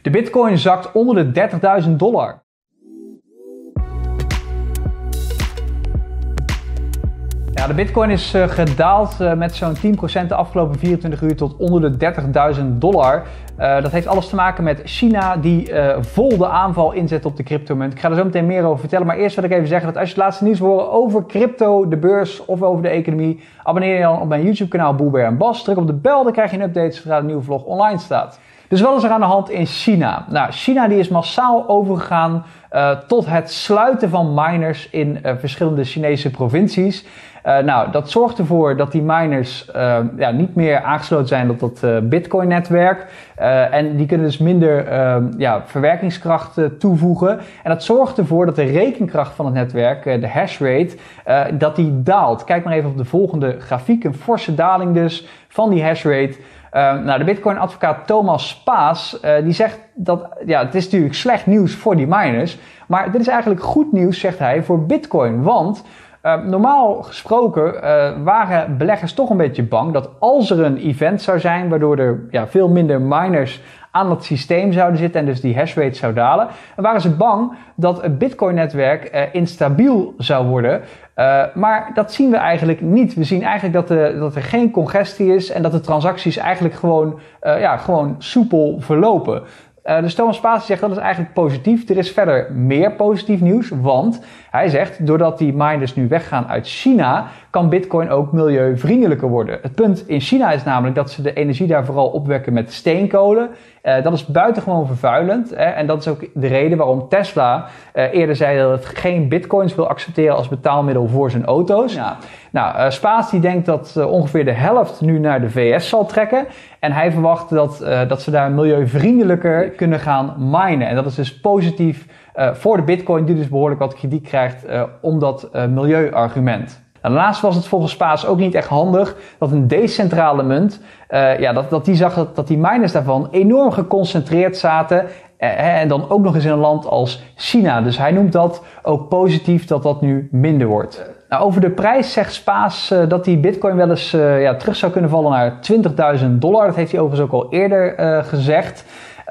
De bitcoin zakt onder de $30.000. Ja, de bitcoin is gedaald met zo'n 10% de afgelopen 24 uur tot onder de $30.000. Dat heeft alles te maken met China die vol de aanval inzet op de cryptomunt. Ik ga er zo meteen meer over vertellen, maar eerst wil ik even zeggen dat als je het laatste nieuws wil horen over crypto, de beurs of over de economie, abonneer je dan op mijn YouTube kanaal Bull Bear Bas. Druk op de bel, dan krijg je een update zodra de nieuwe vlog online staat. Dus wat is er aan de hand in China? Nou, China die is massaal overgegaan tot het sluiten van miners in verschillende Chinese provincies. Nou, dat zorgt ervoor dat die miners niet meer aangesloten zijn op dat Bitcoin-netwerk. En die kunnen dus minder verwerkingskracht toevoegen. En dat zorgt ervoor dat de rekenkracht van het netwerk, de hashrate, dat die daalt. Kijk maar even op de volgende grafiek. Een forse daling dus van die hashrate. De Bitcoin-advocaat Thomas Spaas die zegt dat het is natuurlijk slecht nieuws voor die miners. Maar dit is eigenlijk goed nieuws, zegt hij, voor Bitcoin. Want normaal gesproken waren beleggers toch een beetje bang dat als er een event zou zijn waardoor er veel minder miners aan dat systeem zouden zitten en dus die hashrate zou dalen, dan waren ze bang dat het Bitcoin-netwerk instabiel zou worden. Maar dat zien we eigenlijk niet. We zien eigenlijk dat er geen congestie is en dat de transacties eigenlijk gewoon soepel verlopen. Dus Thomas Spaas zegt dat is eigenlijk positief. Er is verder meer positief nieuws, want hij zegt doordat die miners nu weggaan uit China, kan Bitcoin ook milieuvriendelijker worden. Het punt in China is namelijk dat ze de energie daar vooral opwekken met steenkolen. Dat is buitengewoon vervuilend en dat is ook de reden waarom Tesla eerder zei dat het geen bitcoins wil accepteren als betaalmiddel voor zijn auto's. Ja. Nou, Spaas die denkt dat ongeveer de helft nu naar de VS zal trekken en hij verwacht dat ze daar milieuvriendelijker kunnen gaan minen. En dat is dus positief voor de bitcoin die dus behoorlijk wat kritiek krijgt om dat milieuargument. Daarnaast was het volgens Spaas ook niet echt handig dat een decentrale munt, dat die zag dat die miners daarvan enorm geconcentreerd zaten en dan ook nog eens in een land als China. Dus hij noemt dat ook positief dat nu minder wordt. Nou, over de prijs zegt Spaas dat die bitcoin wel eens terug zou kunnen vallen naar $20.000. Dat heeft hij overigens ook al eerder gezegd.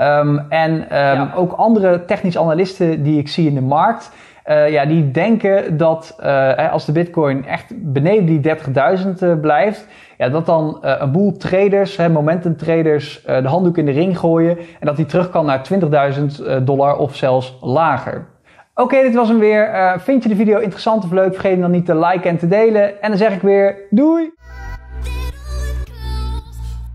Ook andere technische analisten die ik zie in de markt, die denken dat als de bitcoin echt beneden die 30.000 blijft, dat dan een boel traders, momentum traders, de handdoek in de ring gooien en dat die terug kan naar $20.000 of zelfs lager. Oké, dit was hem weer. Vind je de video interessant of leuk? Vergeet dan niet te liken en te delen. En dan zeg ik weer doei!